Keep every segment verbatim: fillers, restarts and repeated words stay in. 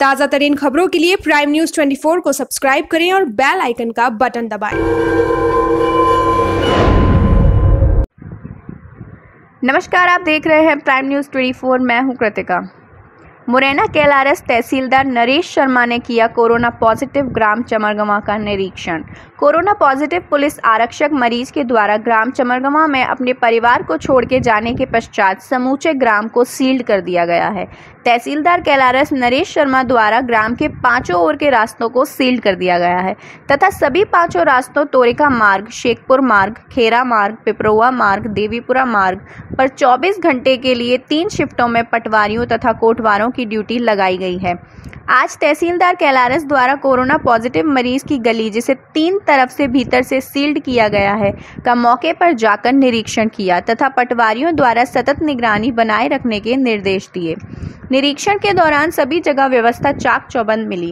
ताज़ा तरीन खबरों के लिए प्राइम न्यूज़ चौबीस को सब्सक्राइब करें और बेल आइकन का बटन दबाएं। नमस्कार, आप देख रहे हैं प्राइम न्यूज़ चौबीस। मैं हूं कृतिका। मुरैना के एल आर एस तहसीलदार नरेश शर्मा ने किया कोरोना पॉजिटिव ग्राम चमरगवां का निरीक्षण। कोरोना पॉजिटिव पुलिस आरक्षक मरीज के द्वारा ग्राम चमरगवां में अपने परिवार को छोड़ के जाने के पश्चात समूचे ग्राम को सील्ड कर दिया गया है। तहसीलदार के L R S Naresh Sharma द्वारा ग्राम के पांचों ओर के रास्तों को सील्ड कर दिया गया है तथा सभी पांचों रास्तों तोरिका मार्ग, शेखपुर मार्ग, खेरा मार्ग, पिपरौआ मार्ग, देवीपुरा मार्ग पर चौबीस घंटे के लिए तीन शिफ्टों में पटवारियों तथा कोटवारों की ड्यूटी लगाई गई है। आज तहसीलदार के एल आर एस द्वारा कोरोना पॉजिटिव मरीज की गली, जिसे तीन तरफ से भीतर से सील्ड किया गया है, का मौके पर जाकर निरीक्षण किया तथा पटवारियों द्वारा सतत निगरानी बनाए रखने के निर्देश दिए। निरीक्षण के दौरान सभी जगह व्यवस्था चाक चौबंद मिली।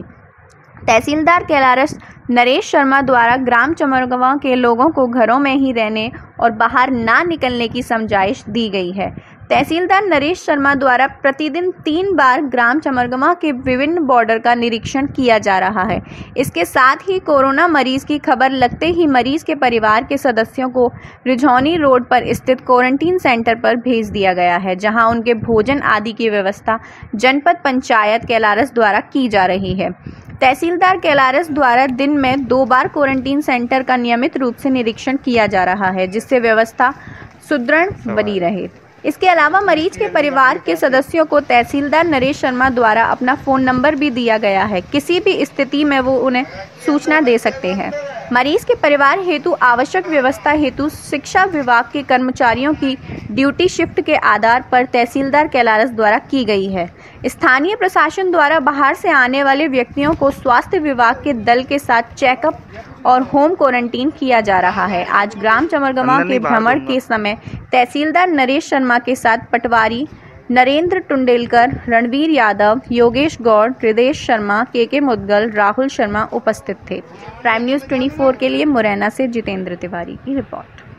तहसीलदार के L R S Naresh Sharma द्वारा ग्राम चमरगवां के लोगों को घरों में ही रहने और बाहर ना निकलने की समझाइश दी गई है। तहसीलदार नरेश शर्मा द्वारा प्रतिदिन तीन बार ग्राम चमरगवां के विभिन्न बॉर्डर का निरीक्षण किया जा रहा है। इसके साथ ही कोरोना मरीज की खबर लगते ही मरीज के परिवार के सदस्यों को रिझौनी रोड पर स्थित क्वारंटीन सेंटर पर भेज दिया गया है, जहां उनके भोजन आदि की व्यवस्था जनपद पंचायत के एल आर एस द्वारा की जा रही है। तहसीलदार के एल आर एस द्वारा दिन में दो बार क्वारंटीन सेंटर का नियमित रूप से निरीक्षण किया जा रहा है, जिससे व्यवस्था सुदृढ़ बनी रहे। इसके अलावा मरीज के परिवार के सदस्यों को तहसीलदार नरेश शर्मा द्वारा अपना फ़ोन नंबर भी दिया गया है। किसी भी स्थिति में वो उन्हें सूचना दे सकते हैं। मरीज के परिवार हेतु आवश्यक व्यवस्था हेतु शिक्षा विभाग के कर्मचारियों की ड्यूटी शिफ्ट के आधार पर तहसीलदार के एल आर एस द्वारा की गई है। स्थानीय प्रशासन द्वारा बाहर से आने वाले व्यक्तियों को स्वास्थ्य विभाग के दल के साथ चेकअप और होम क्वारंटीन किया जा रहा है। आज ग्राम चमरगवां के भ्रमण के समय तहसीलदार नरेश शर्मा के साथ पटवारी नरेंद्र टुंडेलकर, रणवीर यादव, योगेश गौड़, हृदेश शर्मा, के के मुदगल, राहुल शर्मा उपस्थित थे। प्राइम न्यूज़ चौबीस के लिए मुरैना से जितेंद्र तिवारी की रिपोर्ट।